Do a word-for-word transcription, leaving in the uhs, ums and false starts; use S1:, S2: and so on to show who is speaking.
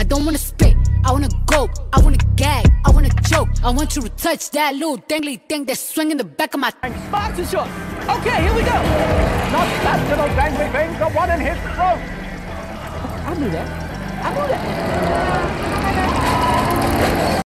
S1: don't wanna spit, I wanna go, I wanna gag, I wanna choke. I want you to touch that little dangly thing that's swinging the back of my
S2: Sparks and shot. Okay, here we go.
S3: Not that little dangly thing, the one in his throat.
S2: I knew that. I knew that.